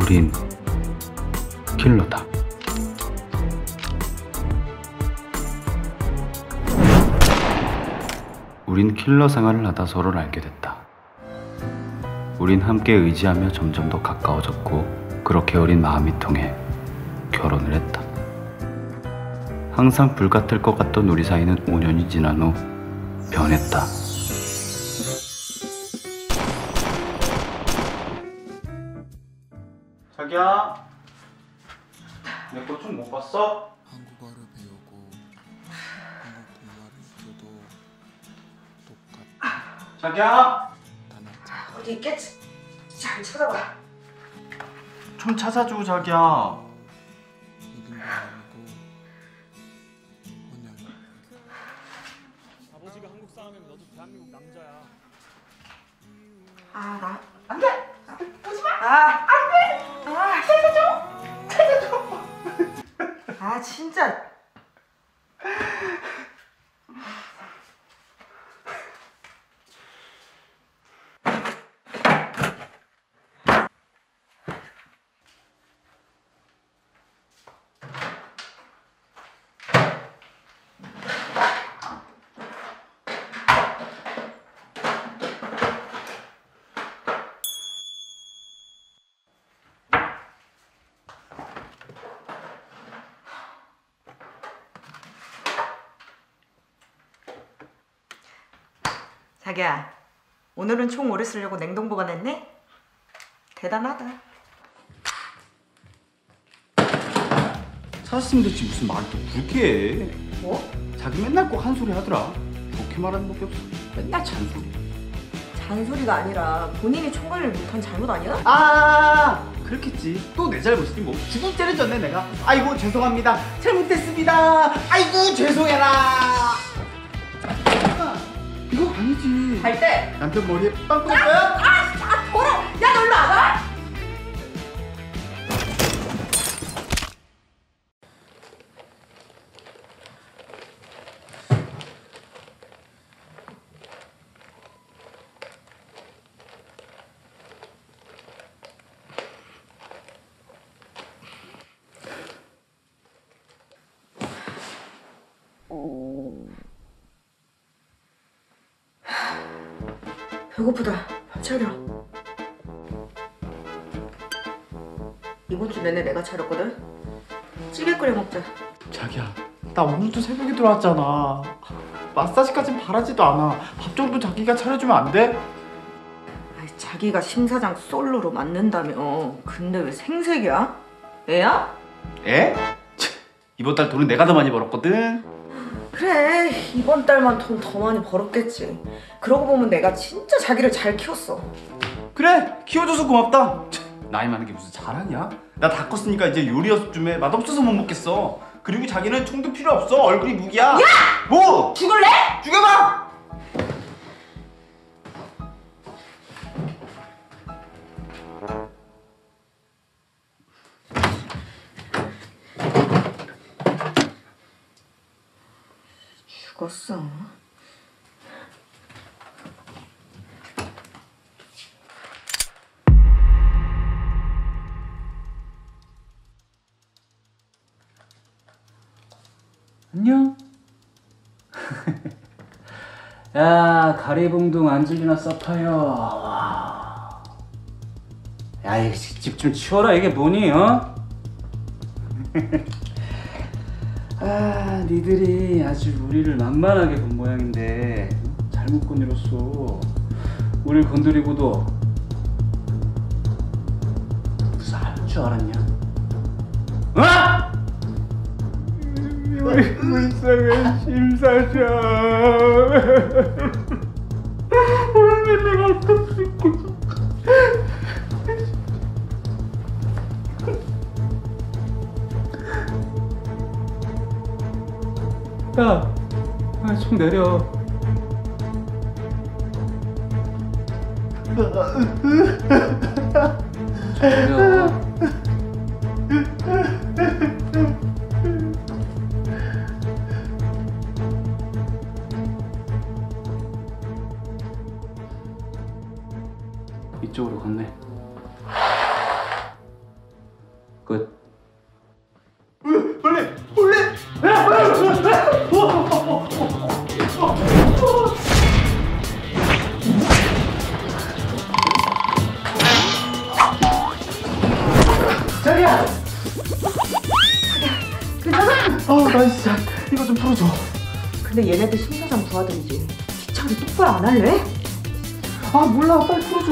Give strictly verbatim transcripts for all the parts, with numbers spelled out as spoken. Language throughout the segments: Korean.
우린 킬러다. 우린 킬러 생활을 하다 서로를 알게 됐다. 우린 함께 의지하며 점점 더 가까워졌고 그렇게 어린 마음이 통해 결혼을 했다. 항상 불같을 것 같던 우리 사이는 오 년이 지난 후 변했다. 자기야, 내 거 좀 못 봤어? 한국어를 배우고 한국 동화를 들어도 똑같다. 자기야, 어디 있겠지? 잘 찾아봐. 좀 찾아줘 자기야. 이름도 아니고 그냥 아버지가 한국 사람이면 너도 대한민국 남자야. 아, 나 안 돼. 보지 마. 아, 안 돼. 아, 찾아줘. 찾아줘. 아, 진짜. 자기야, 오늘은 총 오래 쓰려고 냉동 보관했네? 대단하다. 찾았으면 됐지 무슨 말을 또 그렇게 해. 뭐? 자기 맨날 꼭 한 소리 하더라. 좋게 말하는 법이 없어. 맨날 잔소리. 잔소리가 아니라 본인이 총 관리를 못한 잘못 아니야? 아 그렇겠지. 또 내 잘못이지 뭐. 죽을 죄를 졌네 내가. 아이고 죄송합니다. 잘못했습니다. 아이고 죄송해라. 아, 이거 아니지. 갈 때. 남편 머리에 빵 뿌릴 거야? 아, 아, 더러. 야, 너 일로 와봐. 배고프다. 밥 차려. 이번 주 내내 내가 차렸거든. 찌개 끓여 먹자. 자기야 나 오늘도 새벽에 들어왔잖아. 마사지까진 바라지도 않아. 밥 정도 자기가 차려주면 안 돼? 아이, 자기가 심사장 솔로로 맡는다며. 근데 왜 생색이야? 애야? 에? 이번 달 돈은 내가 더 많이 벌었거든. 그래, 이번 달만 돈 더 많이 벌었겠지. 그러고 보면 내가 진짜 자기를 잘 키웠어. 그래 키워줘서 고맙다. 나이 많은 게 무슨 자랑이야? 나 다 컸으니까 이제 요리 연습 좀 해. 맛없어서 못 먹겠어. 그리고 자기는 총도 필요 없어. 얼굴이 무기야. 야! 뭐? 죽을래? 죽여봐! 죽었어. 안녕? 야, 가리봉둥 안젤리나 사파이어. 와. 야, 이 집 좀 치워라. 이게 뭐니, 어? 아, 니들이 아주 우리를 만만하게 본 모양인데 잘못 건드렸어. 우릴 건드리고도 무슨 할 줄 알았냐? 어? 우리 불쌍한 심사장. 왜 내가 또 야, 아, 좀 내려. 좀 내려. 이쪽으로 건네. 아, 나 진짜 이거 좀 풀어줘. 근데 얘네들 심사장 부하들이지. 귀찮게 똑바로 안 할래? 아, 몰라. 빨리 풀어줘.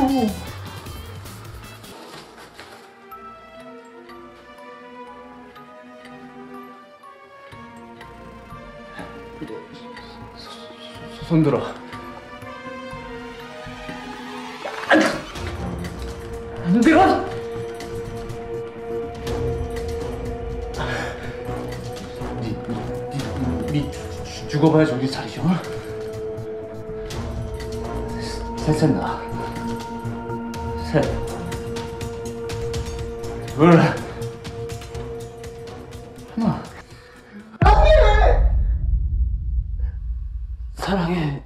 손 들어. 안 들어. 니, 니, 니, 니 죽어봐야 정신 차리죠. 셋, 나. 셋. 둘. 하나. 안돼. 사랑해.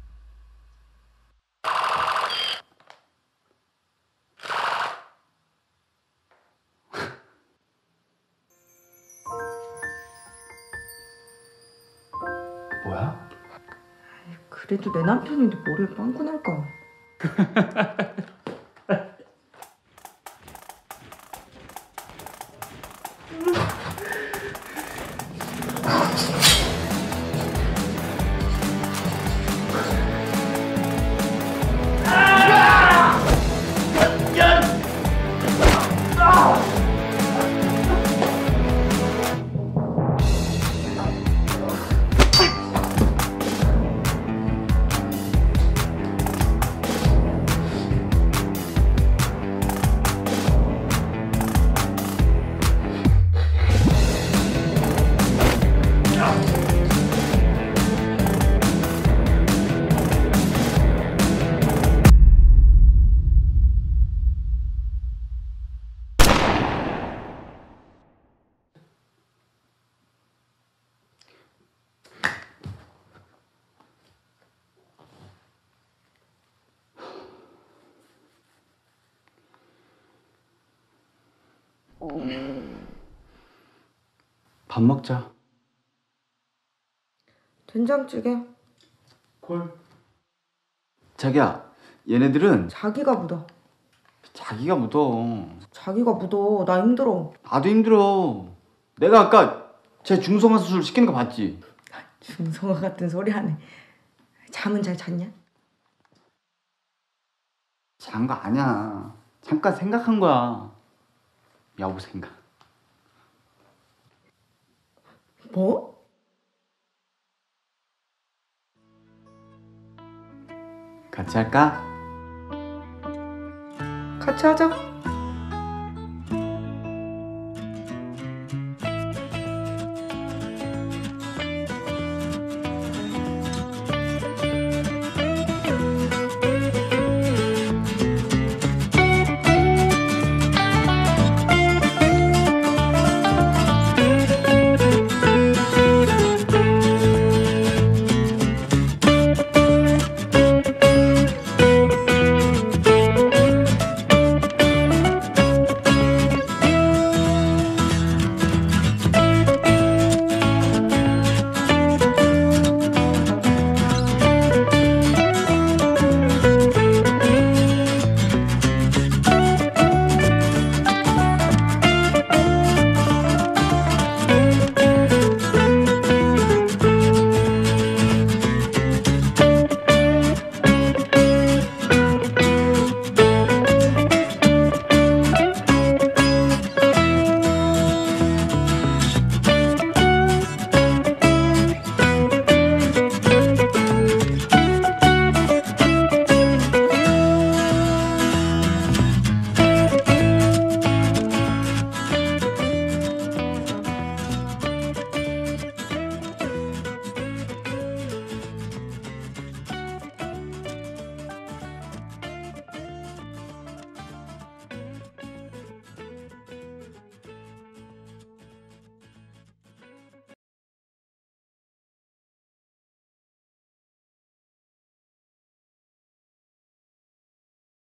뭐야? 그래도 내 남편인데 머리에 빵꾸 날까? 밥 먹자. 된장찌개. 콜. 자기야, 얘네들은 자기가 묻어. 자기가 묻어. 자기가 묻어. 나 힘들어. 나도 힘들어. 내가 아까 제 중성화 수술 시키는 거 봤지? 중성화 같은 소리 하네. 잠은 잘 잤냐? 잔 거 아니야. 잠깐 생각한 거야. 여보 생각. 뭐? 같이 할까? 같이 하자.